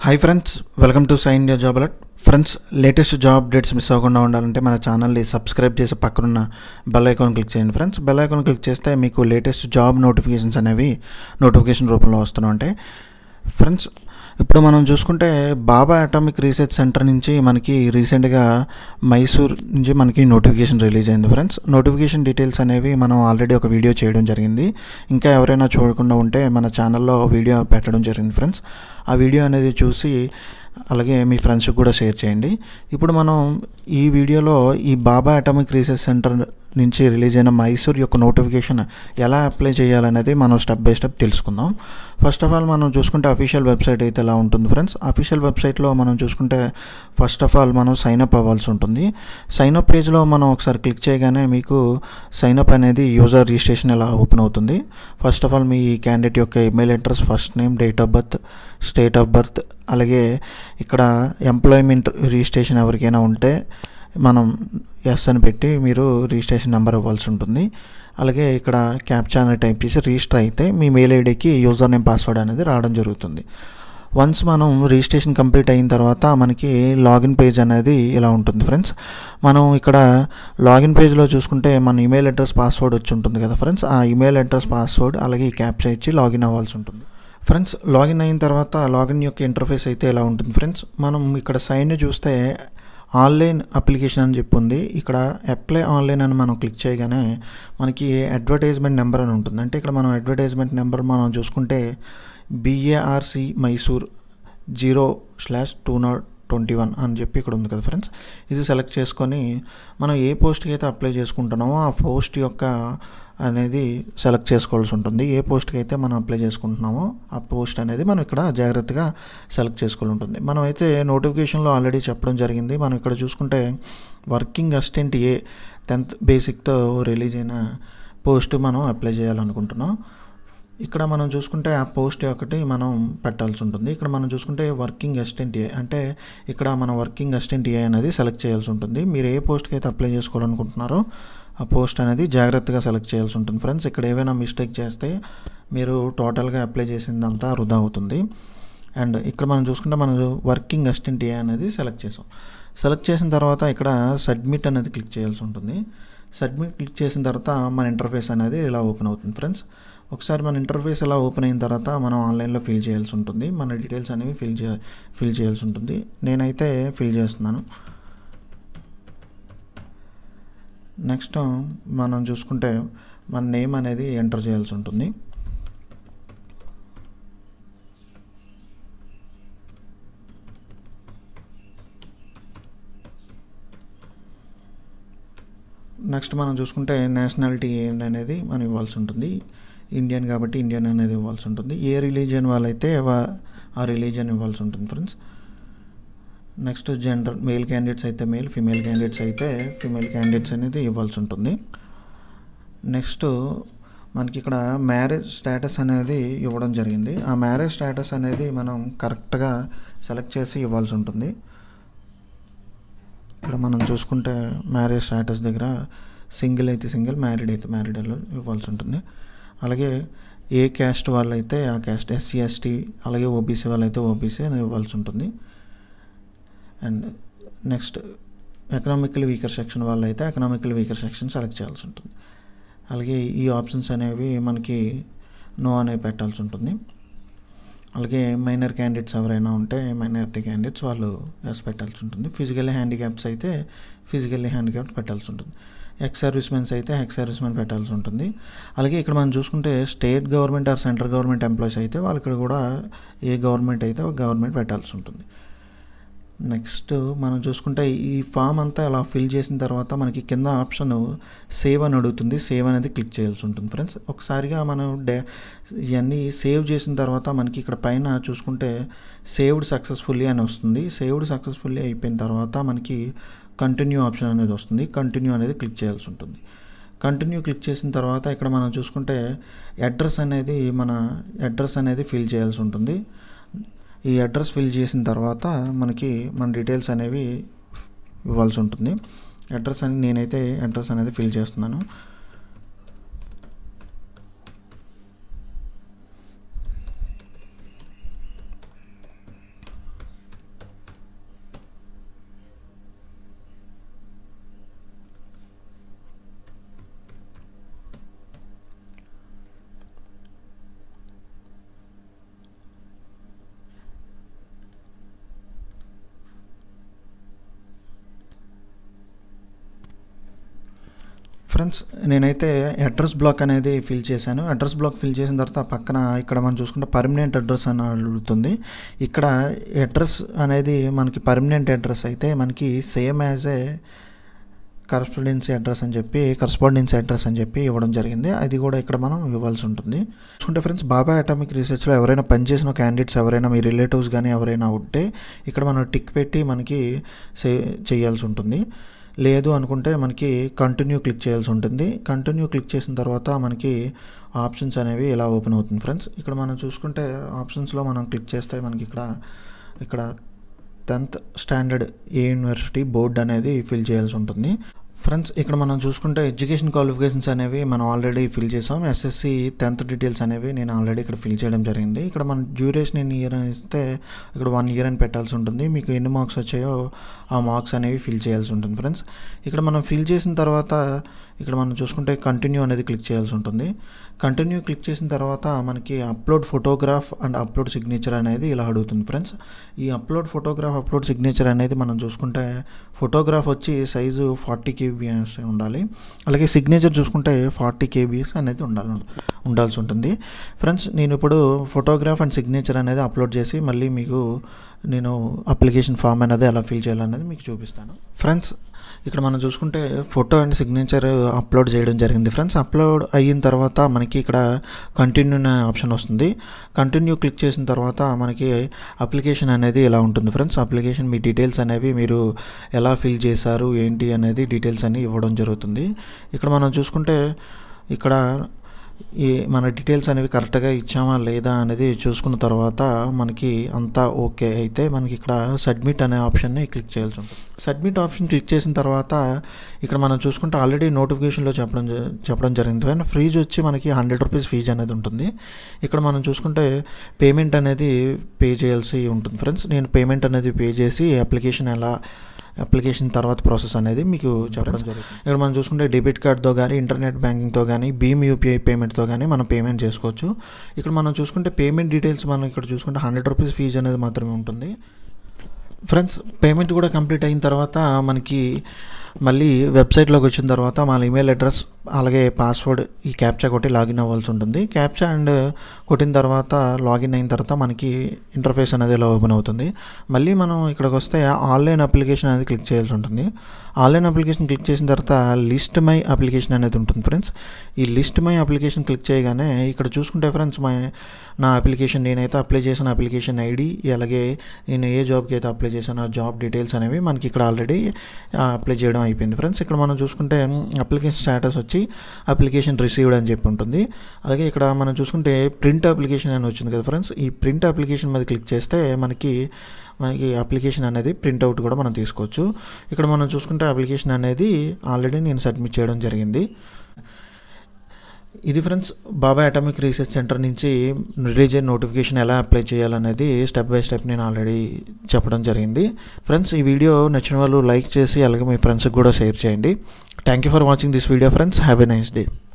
Hi friends, welcome to Sai India job alert. Friends, latest job updates miss అవ్వకుండా ఉండాలంటే మన ఛానల్ని సబ్స్క్రైబ్ చేసి పక్కనున్న బెల్ ఐకాన్ క్లిక్ చేయండి. ఫ్రెండ్స్, బెల్ ఐకాన్ క్లిక్ చేస్తే మీకు లేటెస్ట్ జాబ్ నోటిఫికేషన్స్ అనేవి నోటిఫికేషన్ రూపంలో వస్తూ ఉంటాయి. ఫ్రెండ్స్, ఇప్పుడు మనం చూసుకుంటే బాబా అటామిక్ రీసెర్చ్ సెంటర్ నుంచి మనకి రీసెంట్గా మైసూర్ నుంచి మనకి నోటిఫికేషన్ రిలీజ్ అయింది. ఫ్రెండ్స్, నోటిఫికేషన్ డీటెయిల్స్ అనేవి మనం ఆల్రెడీ ఒక వీడియో చేయడం జరిగింది. ఇంకా ఎవరైనా చూడకుండా ఉంటే మన ఛానల్లో వీడియో పెట్టడం జరిగింది. ఫ్రెండ్స్, ఆ వీడియో అనేది చూసి అలాగే మీ ఫ్రెండ్స్కి కూడా షేర్ చేయండి. ఇప్పుడు మనం ఈ వీడియోలో ఈ బాబా అటామిక్ రీసెర్చ్ సెంటర్ నుంచి రిలీజ్ అయిన మైసూర్ యొక్క నోటిఫికేషన్ ఎలా అప్లై చేయాలనేది మనం స్టెప్ బై స్టెప్ తెలుసుకుందాం. ఫస్ట్ ఆఫ్ ఆల్ మనం చూసుకుంటే అఫీషియల్ వెబ్సైట్ అయితే ఎలా ఉంటుంది. ఫ్రెండ్స్, అఫీషియల్ వెబ్సైట్లో మనం చూసుకుంటే ఫస్ట్ ఆఫ్ ఆల్ మనం సైన్ అప్ అవ్వాల్సి ఉంటుంది. సైన్ అప్ పేజ్లో మనం ఒకసారి క్లిక్ చేయగానే మీకు సైన్ అప్ అనేది యూజర్ రిజిస్ట్రేషన్ ఎలా ఓపెన్ అవుతుంది. ఫస్ట్ ఆఫ్ ఆల్ మీ క్యాండిడేట్ యొక్క email address, first name, date of birth, state of birth, అలాగే ఇక్కడ ఎంప్లాయ్మెంట్ రిజిస్ట్రేషన్ ఎవరికైనా ఉంటే మనం ఎస్ అని పెట్టి మీరు రిజిస్ట్రేషన్ నెంబర్ ఇవ్వాల్సి ఉంటుంది. అలాగే ఇక్కడ క్యాప్చా అనేది టైప్ చేసి రిజిస్టర్ అయితే మీ మెయిల్ ఐడికి యూజర్ నేమ్, పాస్వర్డ్ అనేది రావడం జరుగుతుంది. వన్స్ మనం రిజిస్ట్రేషన్ కంప్లీట్ అయిన తర్వాత మనకి లాగిన్ పేజ్ అనేది ఇలా ఉంటుంది. ఫ్రెండ్స్, మనం ఇక్కడ లాగిన్ పేజ్లో చూసుకుంటే మన ఈమెయిల్ అడ్రస్, పాస్వర్డ్ వచ్చి ఉంటుంది కదా. ఫ్రెండ్స్, ఆ ఈమెయిల్ అడ్రస్, పాస్వర్డ్ అలాగే ఈ క్యాప్చా ఇచ్చి లాగిన్ అవ్వాల్సి ఉంటుంది. ఫ్రెండ్స్, లాగిన్ అయిన తర్వాత లాగిన్ యొక్క ఇంటర్ఫేస్ అయితే ఇలా ఉంటుంది. ఫ్రెండ్స్, మనం ఇక్కడ సైన్ చూస్తే ఆన్లైన్ అప్లికేషన్ అని చెప్పి ఉంది. ఇక్కడ అప్లై ఆన్లైన్ అని మనం క్లిక్ చేయగానే మనకి అడ్వర్టైజ్మెంట్ నెంబర్ అని ఉంటుంది. అంటే ఇక్కడ మనం అడ్వర్టైజ్మెంట్ నెంబర్ మనం చూసుకుంటే BARC మైసూర్ 0/2021 అని చెప్పి ఇక్కడ ఉంది కదా. ఫ్రెండ్స్, ఇది సెలెక్ట్ చేసుకొని మనం ఏ పోస్ట్కి అయితే అప్లై చేసుకుంటున్నామో ఆ పోస్ట్ యొక్క అనేది సెలెక్ట్ చేసుకోవాల్సి ఉంటుంది. ఏ పోస్ట్కి అయితే మనం అప్లై చేసుకుంటున్నామో ఆ పోస్ట్ అనేది మనం ఇక్కడ జాగ్రత్తగా సెలెక్ట్ చేసుకోవాలి ఉంటుంది. మనం అయితే నోటిఫికేషన్లో ఆల్రెడీ చెప్పడం జరిగింది. మనం ఇక్కడ చూసుకుంటే వర్కింగ్ అసిస్టెంట్ 10th బేసిక్తో రిలీజ్ అయిన పోస్ట్ మనం అప్లై చేయాలనుకుంటున్నాం. ఇక్కడ మనం చూసుకుంటే ఆ పోస్ట్ ఒకటి మనం పెట్టాల్సి ఉంటుంది. ఇక్కడ మనం చూసుకుంటే వర్కింగ్ అసిస్టెంట్ అంటే ఇక్కడ మన వర్కింగ్ అసిస్టెంట్ అనేది సెలెక్ట్ చేయాల్సి ఉంటుంది. మీరు ఏ పోస్ట్కి అయితే అప్లై చేసుకోవాలనుకుంటున్నారో ఆ పోస్ట్ అనేది జాగ్రత్తగా సెలెక్ట్ చేయాల్సి ఉంటుంది. ఫ్రెండ్స్, ఇక్కడ ఏవైనా మిస్టేక్ చేస్తే మీరు టోటల్గా అప్లై చేసిందంతా వృధా అవుతుంది. అండ్ ఇక్కడ మనం చూసుకుంటే మనం వర్కింగ్ అసిస్టెంట్ అనేది సెలెక్ట్ చేసాం. సెలెక్ట్ చేసిన తర్వాత ఇక్కడ సబ్మిట్ అనేది క్లిక్ చేయాల్సి ఉంటుంది. సబ్మిట్ క్లిక్ చేసిన తర్వాత మన ఇంటర్ఫేస్ అనేది ఇలా ఓపెన్ అవుతుంది. ఫ్రెండ్స్, ఒకసారి మన ఇంటర్ఫేస్ ఇలా ఓపెన్ అయిన తర్వాత మనం ఆన్లైన్లో ఫిల్ చేయాల్సి ఉంటుంది. మన డీటెయిల్స్ అనేవి ఫిల్ చేయాల్సి ఉంటుంది. నేనైతే ఫిల్ చేస్తున్నాను. నెక్స్ట్ మనం చూసుకుంటే మన నేమ్ అనేది ఎంటర్ చేయాల్సి ఉంటుంది. నెక్స్ట్ మనం చూసుకుంటే నేషనాలిటీ ఏంటి అనేది మనం ఇవ్వాల్సి ఉంటుంది. ఇండియన్ కాబట్టి ఇండియన్ అనేది ఇవ్వాల్సి ఉంటుంది. ఏ రిలీజియన్ వాళ్ళైతే ఆ రిలీజియన్ ఇవ్వాల్సి ఉంటుంది. Friends, next gender, male candidates అయితే మేల్, ఫీమేల్ క్యాండిడేట్స్ అయితే ఫీమేల్ క్యాండిడేట్స్ అనేది ఇవ్వాల్సి ఉంటుంది. నెక్స్ట్ మనకి ఇక్కడ మ్యారేజ్ స్టేటస్ అనేది ఇవ్వడం జరిగింది. ఆ మ్యారేజ్ స్టేటస్ అనేది మనం కరెక్ట్గా సెలెక్ట్ చేసి ఇవ్వాల్సి ఉంటుంది. ఇక్కడ మనం చూసుకుంటే మ్యారేజ్ స్టేటస్ దగ్గర సింగిల్ అయితే సింగిల్, మ్యారీడ్ అయితే మ్యారీడ్ ఇవ్వాల్సి ఉంటుంది. అలాగే ఏ క్యాస్ట్ వాళ్ళైతే ఆ క్యాస్ట్, SC ST అలాగే OBC వాళ్ళైతే OBC అని ఇవ్వాల్సి ఉంటుంది. And next economical weaker section వాళ్ళైతే ఎకనామికల్ వీకర్ సెక్షన్ సెలెక్ట్ చేయాల్సి ఉంటుంది. అలాగే ఈ ఆప్షన్స్ అనేవి మనకి నో అనేవి పెట్టాల్సి ఉంటుంది. అలాగే మైనర్ క్యాండిడేట్స్ ఎవరైనా ఉంటే మైనారిటీ క్యాండిడేట్స్ వాళ్ళు ఎస్ పెట్టాల్సి ఉంటుంది. ఫిజికల్లీ హ్యాండిక్యాప్స్ అయితే ఫిజికల్లీ హ్యాండిక్యాప్స్ పెట్టాల్సి ఉంటుంది. ఎక్స్ సర్వీస్ మెన్స్ అయితే ఎక్స్ సర్వీస్ మెన్ పెట్టాల్సి ఉంటుంది. అలాగే ఇక్కడ మనం చూసుకుంటే state government or central government employees అయితే వాళ్ళకి కూడా ఏ గవర్నమెంట్ అయితే గవర్నమెంట్ పెట్టాల్సి ఉంటుంది. నెక్స్ట్ మనం చూసుకుంటే ఈ ఫామ్ అంతా అలా ఫిల్ చేసిన తర్వాత మనకి కింద ఆప్షన్ సేవ్ అని అడుగుతుంది. సేవ్ అనేది క్లిక్ చేయాల్సి ఉంటుంది. ఫ్రెండ్స్, ఒకసారిగా మనం ఇవన్నీ సేవ్ చేసిన తర్వాత మనకి ఇక్కడ పైన చూసుకుంటే సేవ్డ్ సక్సెస్ఫుల్లీ అని వస్తుంది. సేవ్డ్ సక్సెస్ఫుల్లీ అయిపోయిన తర్వాత మనకి కంటిన్యూ ఆప్షన్ అనేది వస్తుంది. కంటిన్యూ అనేది క్లిక్ చేయాల్సి ఉంటుంది. కంటిన్యూ క్లిక్ చేసిన తర్వాత ఇక్కడ మనం చూసుకుంటే మన అడ్రస్ అనేది ఫిల్ చేయాల్సి ఉంటుంది. ఈ అడ్రస్ ఫిల్ చేసిన తర్వాత మనకి మన డీటెయిల్స్ అనేవి ఇవ్వాల్సి ఉంటుంది. నేనైతే అడ్రస్ అనేది ఫిల్ చేస్తున్నాను. ఫ్రెండ్స్ నేనైతే అడ్రస్ బ్లాక్ అనేది ఫిల్ చేశాను. అడ్రస్ బ్లాక్ ఫిల్ చేసిన తర్వాత పక్కన ఇక్కడ మనం చూసుకుంటే పర్మనెంట్ అడ్రస్ అని అడుగుతుంది. ఇక్కడ అడ్రస్ అనేది మనకి పర్మనెంట్ అడ్రస్ అయితే మనకి same as a correspondence address అని చెప్పి ఇవ్వడం జరిగింది. అది కూడా ఇక్కడ మనం ఇవ్వాల్సి ఉంటుంది. చూసుకుంటే ఫ్రెండ్స్ బాబాయ్ అటామిక్ రీసెర్చ్లో ఎవరైనా పనిచేసిన క్యాండిడేట్స్ ఎవరైనా మీ రిలేటివ్స్ కానీ ఎవరైనా ఉంటే ఇక్కడ మనం టిక్ పెట్టి మనకి చేయాల్సి ఉంటుంది. లేదు అనుకుంటే మనకి కంటిన్యూ క్లిక్ చేయాల్సి ఉంటుంది. కంటిన్యూ క్లిక్ చేసిన తర్వాత మనకి ఆప్షన్స్ అనేవి ఇలా ఓపెన్ అవుతుంది ఫ్రెండ్స్. ఇక్కడ మనం చూసుకుంటే ఆప్షన్స్లో మనం క్లిక్ చేస్తే మనకి ఇక్కడ 10th స్టాండర్డ్ ఏ యూనివర్సిటీ బోర్డ్ అనేది ఫిల్ చేయాల్సి ఉంటుంది ఫ్రెండ్స్. ఇక్కడ మనం చూసుకుంటే ఎడ్యుకేషన్ క్వాలిఫికేషన్స్ అనేవి మనం ఆల్రెడీ ఫిల్ చేసాం. ఎస్ఎస్సి 10th డీటెయిల్స్ అనేవి నేను ఆల్రెడీ ఇక్కడ ఫిల్ చేయడం జరిగింది. ఇక్కడ మన డ్యూరేషన్ ఎన్ని ఇయర్ అని ఇస్తే ఇక్కడ 1 year అని పెట్టాల్సి ఉంటుంది. మీకు ఎన్ని మార్క్స్ వచ్చాయో ఆ మార్క్స్ అనేవి ఫిల్ చేయాల్సి ఉంటుంది ఫ్రెండ్స్. ఇక్కడ మనం ఫిల్ చేసిన తర్వాత ఇక్కడ మనం చూసుకుంటే కంటిన్యూ అనేది క్లిక్ చేయాల్సి ఉంటుంది. కంటిన్యూ క్లిక్ చేసిన తర్వాత మనకి upload photograph and upload signature అనేది ఇలా అడుగుతుంది ఫ్రెండ్స్. ఈ అప్లోడ్ ఫోటోగ్రాఫ్ అప్లోడ్ సిగ్నేచర్ అనేది మనం చూసుకుంటే ఫోటోగ్రాఫ్ వచ్చి సైజు 40 kbs ఉండాలి. అలాగే సిగ్నేచర్ చూసుకుంటే 40 kbs అనేది ఉండాల్సి ఉంటుంది ఫ్రెండ్స్. నేను ఇప్పుడు ఫోటోగ్రాఫ్ అండ్ సిగ్నేచర్ అనేది అప్లోడ్ చేసి మళ్ళీ మీకు నేను అప్లికేషన్ ఫామ్ అనేది ఎలా ఫిల్ చేయాలనేది మీకు చూపిస్తాను ఫ్రెండ్స్. ఇక్కడ మనం చూసుకుంటే ఫోటో అండ్ సిగ్నేచర్ అప్లోడ్ చేయడం జరిగింది ఫ్రెండ్స్. అప్లోడ్ అయిన తర్వాత మనకి ఇక్కడ కంటిన్యూ అనే ఆప్షన్ వస్తుంది. కంటిన్యూ క్లిక్ చేసిన తర్వాత మనకి అప్లికేషన్ అనేది ఇలా ఉంటుంది ఫ్రెండ్స్. అప్లికేషన్ మీ డీటెయిల్స్ అనేవి మీరు ఎలా ఫిల్ చేశారు ఏంటి అనేది డీటెయిల్స్ అన్ని ఇవ్వడం జరుగుతుంది. ఇక్కడ మనం చూసుకుంటే ఇక్కడ మన డీటెయిల్స్ అనేవి కరెక్ట్గా ఇచ్చామా లేదా అనేది చూసుకున్న తర్వాత మనకి అంతా ఓకే అయితే మనకి ఇక్కడ సబ్మిట్ అనే ఆప్షన్ని క్లిక్ చేయాల్సి ఉంటుంది. సబ్మిట్ ఆప్షన్ క్లిక్ చేసిన తర్వాత ఇక్కడ మనం చూసుకుంటే ఆల్రెడీ నోటిఫికేషన్లో చెప్పడం జరిగింది. ఫీజు వచ్చి మనకి 100 rupees ఫీజు అనేది ఉంటుంది. ఇక్కడ మనం చూసుకుంటే పేమెంట్ అనేది పే చేయాల్సి ఉంటుంది ఫ్రెండ్స్. నేను పేమెంట్ అనేది పే చేసి అప్లికేషన్ తర్వాత ప్రాసెస్ అనేది మీకు చెప్పడం జరుగుతుంది. ఇక్కడ మనం చూసుకుంటే డెబిట్ కార్డ్తో కానీ ఇంటర్నెట్ బ్యాంకింగ్తో కానీ భీమ్ యూపీఐ పేమెంట్తో కానీ మనం పేమెంట్ చేసుకోవచ్చు. ఇక్కడ మనం చూసుకుంటే పేమెంట్ డీటెయిల్స్ మనం ఇక్కడ చూసుకుంటే 100 rupees ఫీజు అనేది మాత్రమే ఉంటుంది ఫ్రెండ్స్. పేమెంట్ కూడా కంప్లీట్ అయిన తర్వాత మనకి మళ్ళీ వెబ్సైట్లోకి వచ్చిన తర్వాత మన ఈమెయిల్ అడ్రస్ అలాగే పాస్వర్డ్ ఈ క్యాప్చా కొట్టి లాగిన్ అవ్వాల్సి ఉంటుంది. క్యాప్చా అండ్ కొట్టిన తర్వాత లాగిన్ అయిన తర్వాత మనకి ఇంటర్ఫేస్ అనేది ఇలా ఓపెన్ అవుతుంది. మళ్ళీ మనం ఇక్కడికి వస్తే ఆన్లైన్ అప్లికేషన్ అనేది క్లిక్ చేయాల్సి ఉంటుంది. ఆన్లైన్ అప్లికేషన్ క్లిక్ చేసిన తర్వాత లిస్ట్ మై అప్లికేషన్ అనేది ఉంటుంది ఫ్రెండ్స్. ఈ లిస్ట్ మై అప్లికేషన్ క్లిక్ చేయగానే ఇక్కడ చూసుకుంటే ఫ్రెండ్స్ నా అప్లికేషన్ నేనైతే అప్లై చేసిన అప్లికేషన్ ఐడి అలాగే నేను ఏ జాబ్కి అయితే అప్లై చేశానో ఆ జాబ్ డీటెయిల్స్ అనేవి మనకి ఇక్కడ ఆల్రెడీ అప్లై చేయడం అయిపోయింది ఫ్రెండ్స్. ఇక్కడ మనం చూసుకుంటే అప్లికేషన్ స్టేటస్ వచ్చి అప్లికేషన్ రిసీవ్డ్ అని చెప్పి ఉంటుంది. అలాగే ఇక్కడ మనం చూసుకుంటే ప్రింట్ అప్లికేషన్ అని వచ్చింది కదా ఫ్రెండ్స్. ఈ ప్రింట్ అప్లికేషన్ మీద క్లిక్ చేస్తే మనకి అప్లికేషన్ అనేది ప్రింట్అవుట్ కూడా మనం తీసుకోవచ్చు. ఇక్కడ మనం చూసుకుంటే అప్లికేషన్ అనేది ఆల్రెడీ నేను సబ్మిట్ చేయడం జరిగింది. ఇది friends Bhabha atomic research centre నుంచి రిలీజ్ అయిన నోటిఫికేషన్ ఎలా అప్లై చేయాలనేది స్టెప్ బై స్టెప్ నేను ఆల్రెడీ చెప్పడం జరిగింది ఫ్రెండ్స్. ఈ వీడియో నచ్చిన వాళ్ళు లైక్ చేసి అలాగే మీ ఫ్రెండ్స్కి కూడా షేర్ చేయండి. Thank you for watching this video friends. Have a nice day.